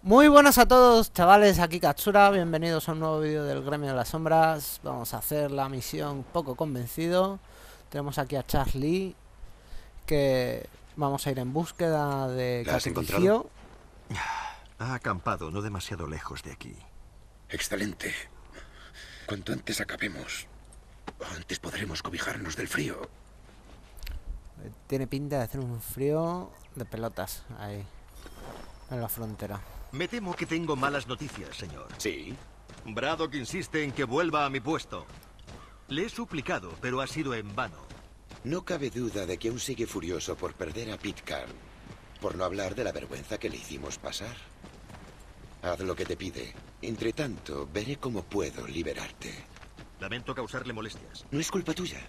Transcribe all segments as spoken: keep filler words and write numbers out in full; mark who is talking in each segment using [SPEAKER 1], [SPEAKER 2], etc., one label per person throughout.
[SPEAKER 1] Muy buenas a todos, chavales, aquí Katsura, bienvenidos a un nuevo vídeo del Gremio de las Sombras. Vamos a hacer la misión Poco Convencido. Tenemos aquí a Charlie, que vamos a ir en búsqueda de
[SPEAKER 2] ¿La has
[SPEAKER 1] Catricio.
[SPEAKER 2] encontrado? Ha acampado no demasiado lejos de aquí.
[SPEAKER 3] Excelente. Cuanto antes acabemos, antes podremos cobijarnos del frío.
[SPEAKER 1] Tiene pinta de hacer un frío de pelotas ahí, en la frontera.
[SPEAKER 2] Me temo que tengo malas noticias, señor.
[SPEAKER 3] Sí.
[SPEAKER 2] Braddock insiste en que vuelva a mi puesto. Le he suplicado, pero ha sido en vano.
[SPEAKER 3] No cabe duda de que aún sigue furioso por perder a Pitcairn, por no hablar de la vergüenza que le hicimos pasar. Haz lo que te pide. Entre tanto, veré cómo puedo liberarte.
[SPEAKER 2] Lamento causarle molestias.
[SPEAKER 3] No es culpa tuya.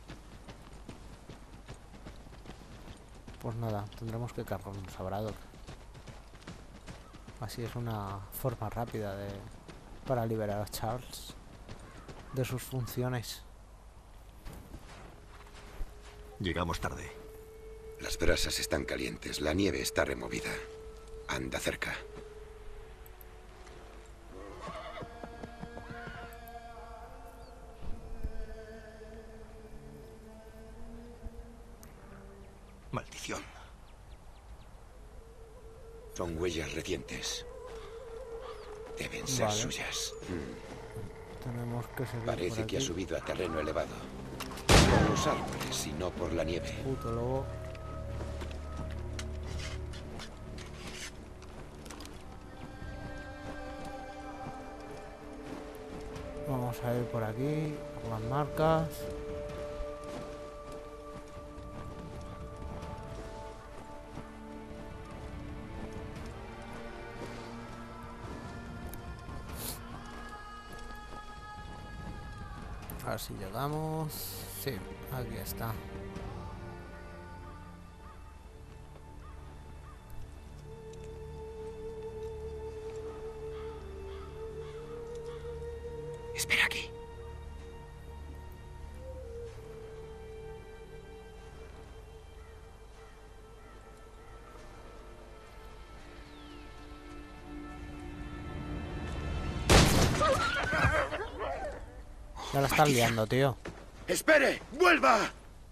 [SPEAKER 1] Pues nada, tendremos que cargarnos a Braddock. Así es una forma rápida de para liberar a Charles de sus funciones.
[SPEAKER 2] Llegamos tarde.
[SPEAKER 3] Las brasas están calientes, la nieve está removida. Anda cerca.
[SPEAKER 2] Maldición.
[SPEAKER 3] Son huellas recientes. Deben ser
[SPEAKER 1] Vale.
[SPEAKER 3] suyas. Hmm.
[SPEAKER 1] Tenemos que seguir
[SPEAKER 3] Parece
[SPEAKER 1] por
[SPEAKER 3] que ha
[SPEAKER 1] aquí.
[SPEAKER 3] subido a terreno elevado. Por los árboles y no por la nieve.
[SPEAKER 1] Puto lobo. Vamos a ir por aquí, por las marcas. A ver si llegamos. Sí, aquí está.
[SPEAKER 3] Espera aquí.
[SPEAKER 1] Ya la están liando, tío.
[SPEAKER 3] ¡Espere! ¡Vuelva!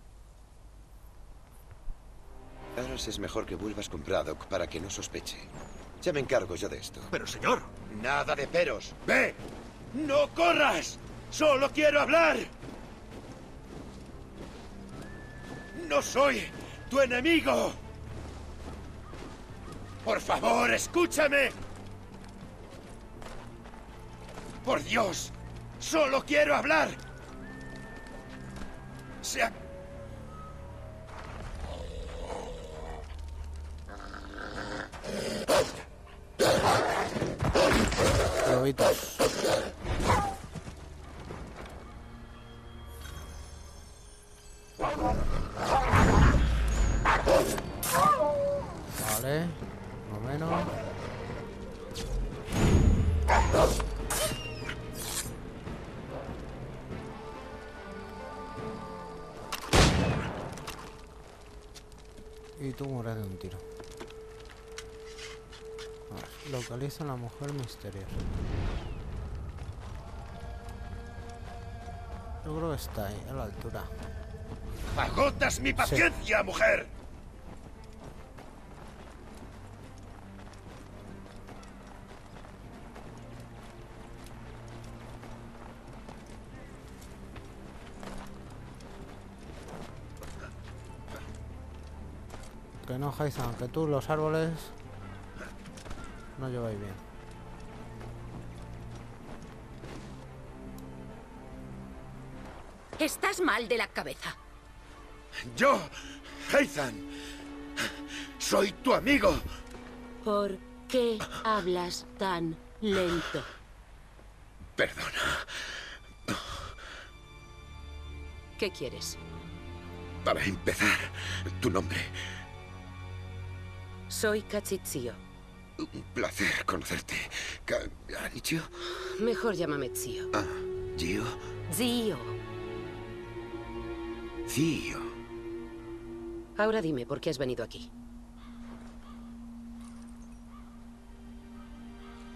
[SPEAKER 3] Aras es mejor que vuelvas con Braddock para que no sospeche. Ya me encargo yo de esto.
[SPEAKER 2] Pero, señor.
[SPEAKER 3] Nada de peros. ¡Ve! ¡No corras! ¡Solo quiero hablar! ¡No soy tu enemigo! ¡Por favor, escúchame! ¡Por Dios! ¡Solo quiero hablar! Se ha...
[SPEAKER 1] Lobitos. Vale, más o menos. Y tú mueres de un tiro. A ver, localiza a la mujer misteriosa. Yo creo que está ahí, a la altura.
[SPEAKER 3] ¡Agotas mi paciencia, mujer!
[SPEAKER 1] Que no, Jason, que tú los árboles no lleváis bien.
[SPEAKER 4] Estás mal de la cabeza.
[SPEAKER 3] Yo, Ethan, soy tu amigo.
[SPEAKER 4] ¿Por qué hablas tan lento?
[SPEAKER 3] Perdona.
[SPEAKER 4] ¿Qué quieres?
[SPEAKER 3] Para empezar, tu nombre.
[SPEAKER 4] Soy Katsitsuo.
[SPEAKER 3] Un placer conocerte. Ka- ¿Anichio?
[SPEAKER 4] Mejor llámame Tsio.
[SPEAKER 3] Ah, Gio.
[SPEAKER 4] Zio.
[SPEAKER 3] Zio.
[SPEAKER 4] Ahora dime por qué has venido aquí.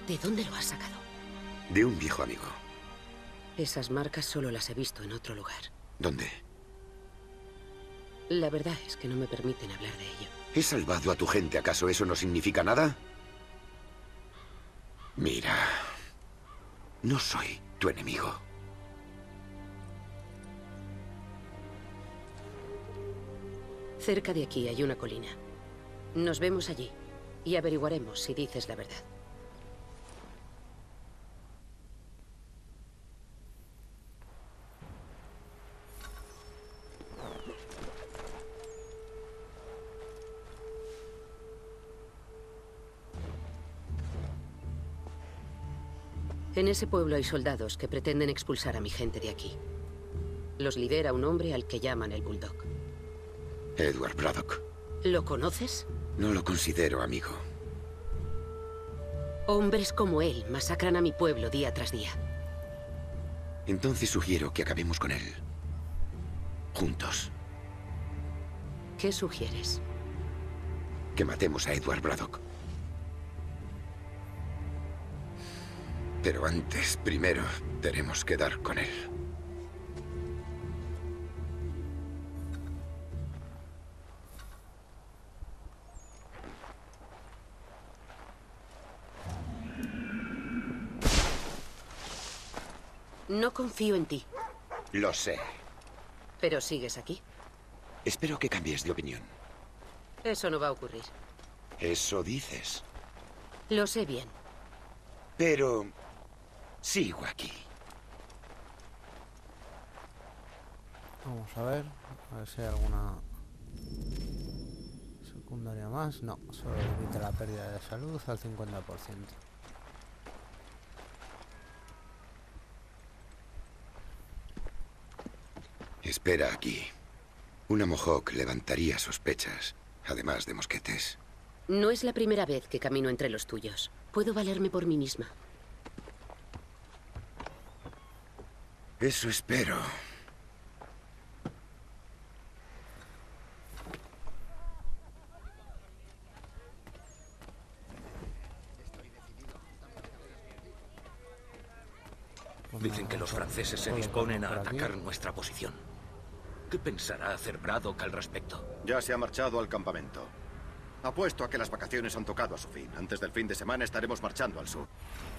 [SPEAKER 4] ¿De dónde lo has sacado?
[SPEAKER 3] De un viejo amigo.
[SPEAKER 4] Esas marcas solo las he visto en otro lugar.
[SPEAKER 3] ¿Dónde?
[SPEAKER 4] La verdad es que no me permiten hablar de ello.
[SPEAKER 3] ¿He salvado a tu gente? ¿Acaso eso no significa nada? Mira, no soy tu enemigo.
[SPEAKER 4] Cerca de aquí hay una colina. Nos vemos allí y averiguaremos si dices la verdad. En ese pueblo hay soldados que pretenden expulsar a mi gente de aquí. Los lidera un hombre al que llaman el Bulldog.
[SPEAKER 3] Edward Braddock.
[SPEAKER 4] ¿Lo conoces?
[SPEAKER 3] No lo considero amigo.
[SPEAKER 4] Hombres como él masacran a mi pueblo día tras día.
[SPEAKER 3] Entonces sugiero que acabemos con él. Juntos.
[SPEAKER 4] ¿Qué sugieres?
[SPEAKER 3] Que matemos a Edward Braddock. Pero antes, primero, tenemos que dar con él.
[SPEAKER 4] No confío en ti.
[SPEAKER 3] Lo sé.
[SPEAKER 4] Pero sigues aquí.
[SPEAKER 3] Espero que cambies de opinión.
[SPEAKER 4] Eso no va a ocurrir.
[SPEAKER 3] Eso dices.
[SPEAKER 4] Lo sé bien.
[SPEAKER 3] Pero sigo aquí.
[SPEAKER 1] Vamos a ver, a ver si hay alguna secundaria más. No, solo limita la pérdida de salud al cincuenta por ciento.
[SPEAKER 3] Espera aquí. Una Mohawk levantaría sospechas, además de mosquetes.
[SPEAKER 4] No es la primera vez que camino entre los tuyos. Puedo valerme por mí misma.
[SPEAKER 3] Eso espero.
[SPEAKER 5] Dicen que los franceses se disponen a atacar nuestra posición. ¿Qué pensará hacer Braddock al respecto?
[SPEAKER 6] Ya se ha marchado al campamento. Apuesto a que las vacaciones han tocado a su fin. Antes del fin de semana estaremos marchando al sur.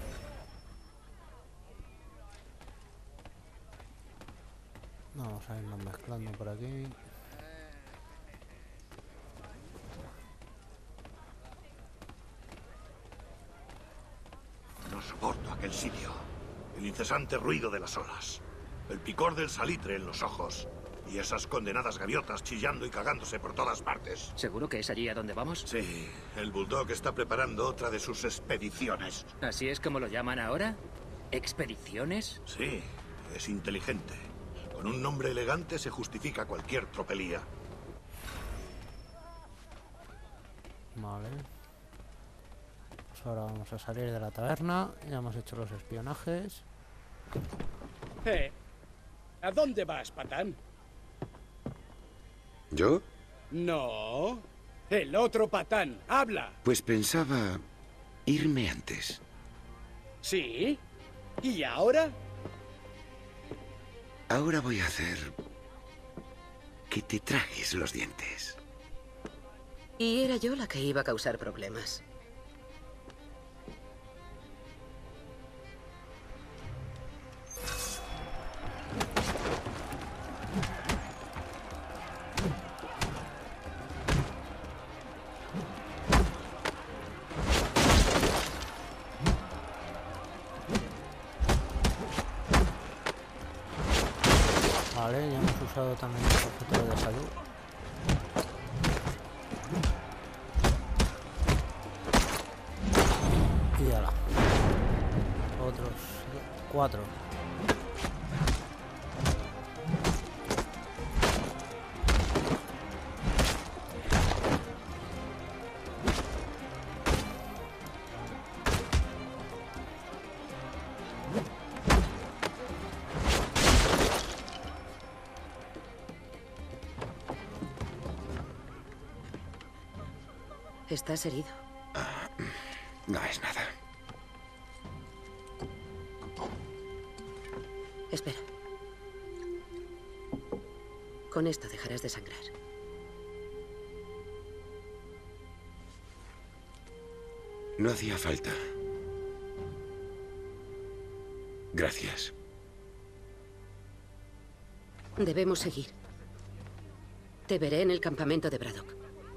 [SPEAKER 1] Vamos a irnos mezclando por aquí.
[SPEAKER 7] No soporto aquel sitio. El incesante ruido de las olas. El picor del salitre en los ojos. Y esas condenadas gaviotas chillando y cagándose por todas partes.
[SPEAKER 8] ¿Seguro que es allí a donde vamos?
[SPEAKER 7] Sí, el Bulldog está preparando otra de sus expediciones.
[SPEAKER 8] ¿Así es como lo llaman ahora? ¿Expediciones?
[SPEAKER 7] Sí, es inteligente. Con un nombre elegante se justifica cualquier tropelía.
[SPEAKER 1] Vale. Pues ahora vamos a salir de la taberna. Ya hemos hecho los espionajes.
[SPEAKER 9] Eh, ¿a dónde vas, patán?
[SPEAKER 3] ¿Yo?
[SPEAKER 9] No, el otro patán. ¡Habla!
[SPEAKER 3] Pues pensaba irme antes.
[SPEAKER 9] ¿Sí? ¿Y ahora?
[SPEAKER 3] Ahora voy a hacer que te tragues los dientes.
[SPEAKER 4] Y era yo la que iba a causar problemas.
[SPEAKER 1] Vale, ya hemos usado también el objeto de salud. Y ala. Otros cuatro.
[SPEAKER 4] ¿Estás herido?
[SPEAKER 3] No es nada.
[SPEAKER 4] Espera. Con esto dejarás de sangrar.
[SPEAKER 3] No hacía falta. Gracias.
[SPEAKER 4] Debemos seguir. Te veré en el campamento de Braddock.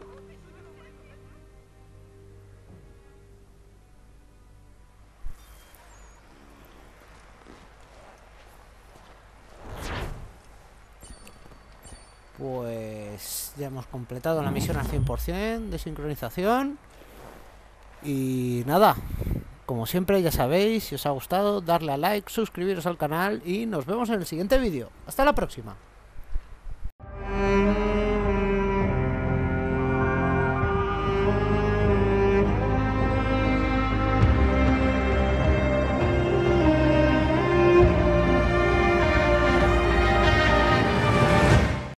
[SPEAKER 1] Pues ya hemos completado la misión al cien por cien de sincronización. Y nada, como siempre ya sabéis, si os ha gustado, darle a like, suscribiros al canal y nos vemos en el siguiente vídeo. Hasta la próxima.